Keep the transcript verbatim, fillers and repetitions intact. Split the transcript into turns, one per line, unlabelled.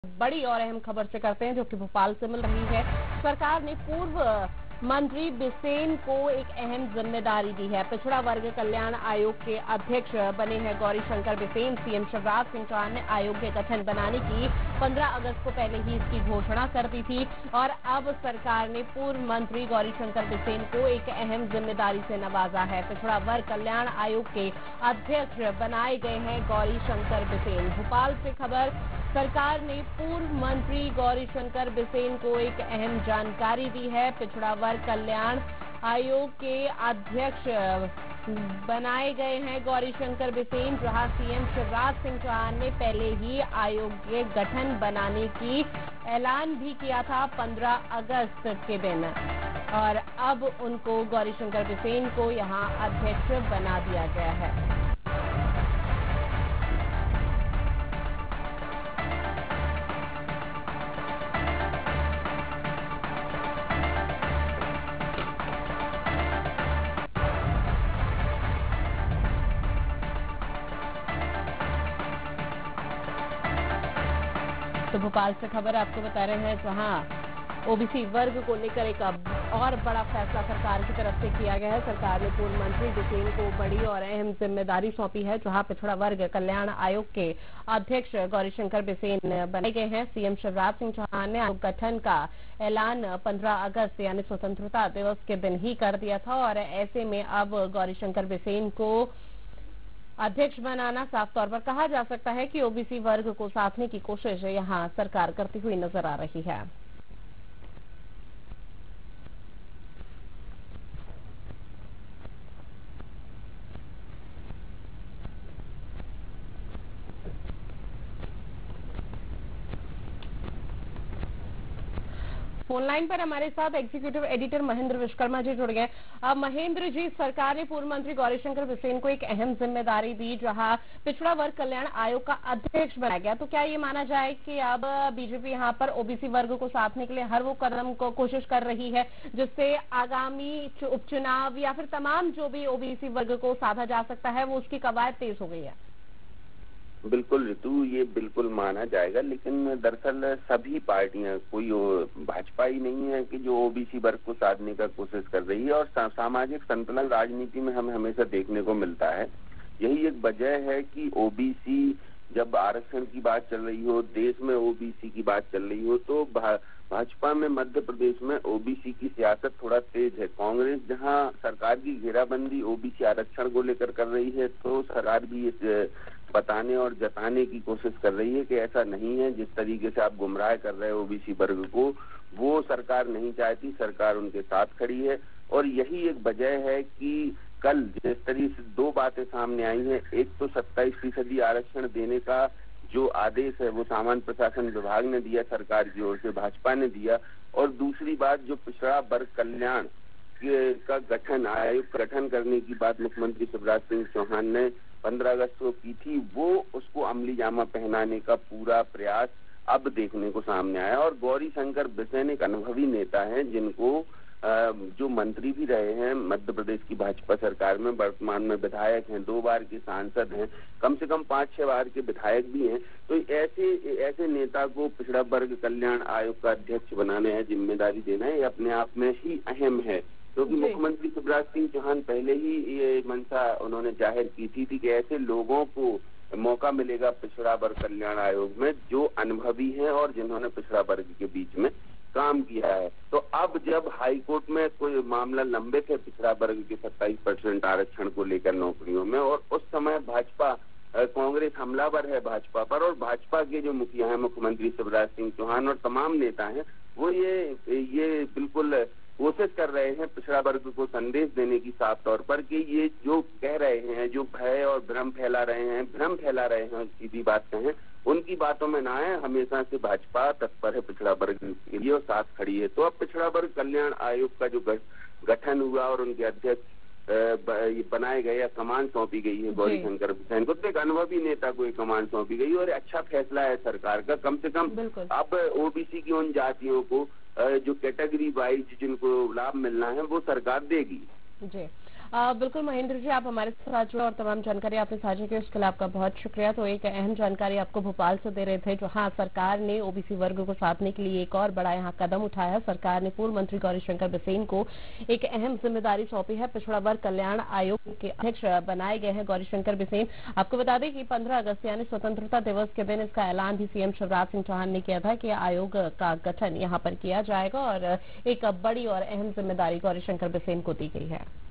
बड़ी और अहम खबर से करते हैं जो कि भोपाल से मिल रही है। सरकार ने पूर्व मंत्री बिसेन को एक अहम जिम्मेदारी दी है। पिछड़ा वर्ग कल्याण आयोग के अध्यक्ष बने हैं गौरी शंकर बिसेन। सीएम शिवराज सिंह चौहान ने आयोग के गठन बनाने की पंद्रह अगस्त को पहले ही इसकी घोषणा कर दी थी और अब सरकार ने पूर्व मंत्री गौरी शंकर बिसेन को एक अहम जिम्मेदारी से नवाजा है। पिछड़ा वर्ग कल्याण आयोग के अध्यक्ष बनाए गए हैं गौरी शंकर बिसेन। भोपाल से खबर, सरकार ने पूर्व मंत्री गौरी शंकर बिसेन को एक अहम जानकारी दी है। पिछड़ा वर्ग कल्याण आयोग के अध्यक्ष बनाए गए हैं गौरी शंकर बिसेन, जहां सीएम शिवराज सिंह चौहान ने पहले ही आयोग के गठन बनाने की ऐलान भी किया था पंद्रह अगस्त के दिन और अब उनको गौरी शंकर बिसेन को यहां अध्यक्ष बना दिया गया है। तो भोपाल से खबर आपको बता रहे हैं जहां ओबीसी वर्ग को लेकर एक और बड़ा फैसला सरकार की तरफ से किया गया है। सरकार ने पूर्व मंत्री बिसेन को बड़ी और अहम जिम्मेदारी सौंपी है, जहां पिछड़ा वर्ग कल्याण आयोग के अध्यक्ष गौरी शंकर बिसेन बनाए गए हैं। सीएम शिवराज सिंह चौहान ने आयोग गठन का ऐलान पंद्रह अगस्त यानी स्वतंत्रता दिवस के दिन ही कर दिया था और ऐसे में अब गौरी शंकर बिसेन को अध्यक्ष बनाना साफ तौर पर कहा जा सकता है कि ओबीसी वर्ग को साधने की कोशिश यहां सरकार करती हुई नजर आ रही है। फोन लाइन पर हमारे साथ एग्जीक्यूटिव एडिटर महेंद्र विश्वकर्मा जी जुड़ गए। अब महेंद्र जी, सरकार ने पूर्व मंत्री गौरी शंकर बिसेन को एक अहम जिम्मेदारी दी, जहां पिछड़ा वर्ग कल्याण आयोग का अध्यक्ष बनाया गया। तो क्या ये माना जाए कि अब बीजेपी यहां पर ओबीसी वर्ग को साधने के लिए हर वो कदम को कोशिश कर रही है जिससे आगामी उपचुनाव या फिर तमाम जो भी ओबीसी वर्ग को साधा जा सकता है वो उसकी कवायद तेज हो गई है?
बिल्कुल ऋतु, ये बिल्कुल माना जाएगा, लेकिन दरअसल सभी पार्टियां, कोई भाजपा ही नहीं है कि जो ओबीसी वर्ग को साधने का कोशिश कर रही है और सा, सामाजिक संतुलन राजनीति में हमें हमेशा देखने को मिलता है। यही एक वजह है कि ओबीसी, जब आरक्षण की बात चल रही हो, देश में ओबीसी की बात चल रही हो, तो भा, भाजपा में मध्य प्रदेश में ओबीसी की सियासत थोड़ा तेज है। कांग्रेस जहां सरकार की घेराबंदी ओबीसी आरक्षण को लेकर कर रही है, तो सरकार भी इस बताने और जताने की कोशिश कर रही है कि ऐसा नहीं है। जिस तरीके से आप गुमराह कर रहे हो ओबीसी वर्ग को, वो सरकार नहीं चाहती। सरकार उनके साथ खड़ी है और यही एक वजह है कि कल जिस तरीके से दो बातें सामने आई हैं, एक तो सत्ताईस फीसदी आरक्षण देने का जो आदेश है वो सामान्य प्रशासन विभाग ने दिया, सरकार की ओर से भाजपा ने दिया, और दूसरी बात जो पिछड़ा वर्ग कल्याण का गठन, आयोग गठन करने की बात मुख्यमंत्री शिवराज सिंह चौहान ने पंद्रह अगस्त को की थी, वो उसको अमली जामा पहनाने का पूरा प्रयास अब देखने को सामने आया। और गौरी शंकर बिसेन एक अनुभवी नेता हैं, जिनको जो मंत्री भी रहे हैं मध्य प्रदेश की भाजपा सरकार में, वर्तमान में विधायक हैं, दो बार के सांसद हैं, कम से कम पांच छह बार के विधायक भी हैं। तो ऐसे ऐसे नेता को पिछड़ा वर्ग कल्याण आयोग का अध्यक्ष बनाना है, जिम्मेदारी देना है, ये अपने आप में ही अहम है। क्योंकि मुख्यमंत्री शिवराज सिंह चौहान पहले ही ये मंशा उन्होंने जाहिर की थी, थी कि ऐसे लोगों को मौका मिलेगा पिछड़ा वर्ग कल्याण आयोग में जो अनुभवी हैं और जिन्होंने पिछड़ा वर्ग के बीच में काम किया है। तो अब जब हाई कोर्ट में कोई मामला लंबित है पिछड़ा वर्ग के सत्ताईस परसेंट आरक्षण को लेकर नौकरियों में, और उस समय भाजपा, कांग्रेस हमलावर है भाजपा पर, और भाजपा के जो मुखिया हैं मुख्यमंत्री शिवराज सिंह चौहान और तमाम नेता हैं, वो ये ये बिल्कुल कोशिश कर रहे हैं पिछड़ा वर्ग को संदेश देने की साफ तौर पर कि ये जो कह रहे हैं, जो भय और भ्रम फैला रहे हैं, भ्रम फैला रहे हैं, सीधी बात कहें, उनकी बातों में ना आए। हमेशा से भाजपा तत्पर है पिछड़ा वर्ग के लिए और साथ खड़ी है। तो अब पिछड़ा वर्ग कल्याण आयोग का जो गठन हुआ और उनके अध्यक्ष बनाए गए या कमान सौंपी गई है गौरी शंकर बिसेन को, तो एक अनुभवी नेता को एक कमान सौंपी गई और अच्छा फैसला है सरकार का। कम से कम अब ओबीसी की उन जातियों को जो कैटेगरी वाइज जिनको लाभ मिलना है वो सरकार देगी।
जी आ, बिल्कुल महेंद्र जी, आप हमारे साथ जुड़े और तमाम जानकारी आपने साझा की, उसके लिए आपका बहुत शुक्रिया। तो एक अहम जानकारी आपको भोपाल से दे रहे थे, जो हाँ, सरकार ने ओबीसी वर्ग को साधने के लिए एक और बड़ा यहाँ कदम उठाया। सरकार ने पूर्व मंत्री गौरीशंकर बिसेन को एक अहम जिम्मेदारी सौंपी है। पिछड़ा वर्ग कल्याण आयोग के अध्यक्ष बनाए गए हैं गौरीशंकर बिसेन। आपको बता दें कि पंद्रह अगस्त यानी स्वतंत्रता दिवस के दिन इसका ऐलान भी सीएम शिवराज सिंह चौहान ने किया था कि आयोग का गठन यहाँ पर किया जाएगा और एक बड़ी और अहम जिम्मेदारी गौरीशंकर बिसेन को दी गई है।